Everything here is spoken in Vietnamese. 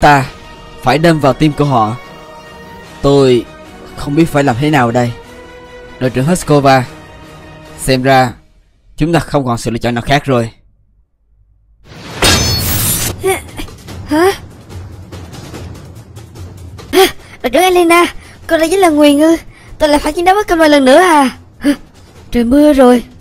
ta phải đâm vào tim của họ. Tôi không biết phải làm thế nào đây. Đội trưởng Hoskova, xem ra chúng ta không còn sự lựa chọn nào khác rồi. Hả? Đội trưởng Elena, con đã dính là nguyền ư? Tôi lại phải chiến đấu với Cam Loan lần nữa à? Trời mưa rồi.